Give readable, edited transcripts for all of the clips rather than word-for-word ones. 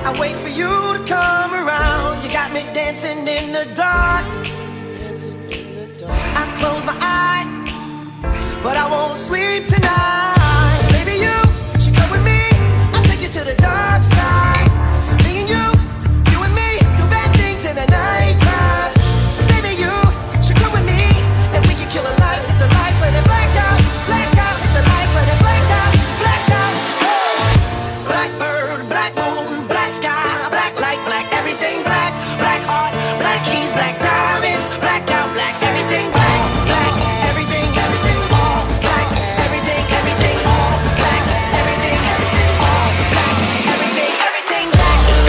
I wait for you to come around. You got me dancing in the dark. I've closed my eyes, but I won't sleep tonight. Baby, you should come with me. I'll take you to the dark side. Me and you and me, do bad things in the nighttime. Baby, you should come with me, and we can kill a light, hit the light, let it black out, hit the light, let it black out. Blackbird, black moon, black sky, black light, black everything black, black heart, black keys, black diamonds, black out, black everything black, black everything, everything all black, everything, everything all black, everything, everything all black, everything, everything black.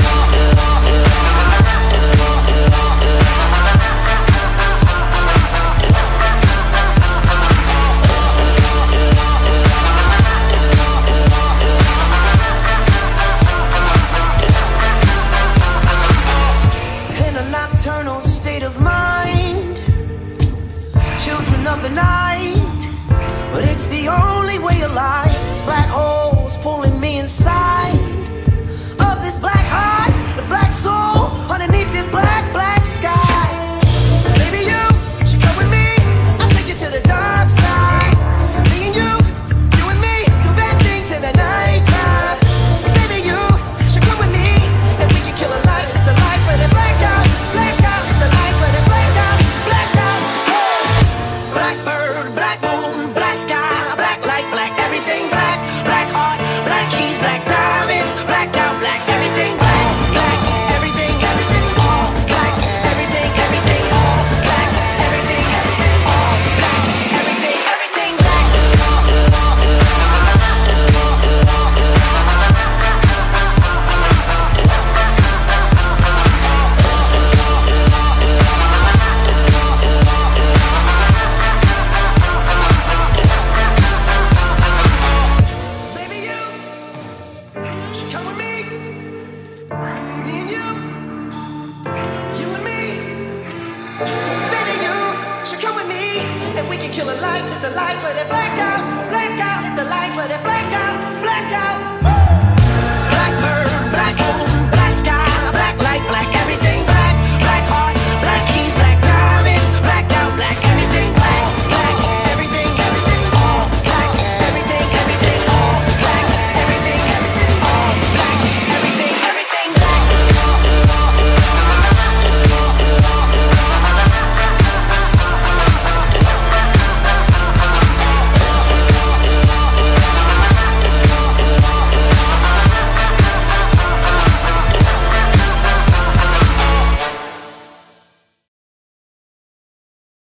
Nocturnal state of mind, children of the night, but it's the only way of life. It's black holes pulling me inside of this black heart, the black soul underneath this black, black sky. Baby, you should come with me. I'll take you to the dark side. Me and you and me, do bad things in the nighttime. Baby, you should come with me, and we can kill a light, hit the light, let it black out. Blackbird, black moon, black sky, black light, black everything black, black heart, black keys, black diamonds, black out, black everything black, black everything, everything all black, everything, everything all black, everything, everything all black, everything, everything black. Come with me, me and you and me. Baby, you should come with me, and we can kill the lights, hit the lights, let it black out, hit the lights, let it black out, black out.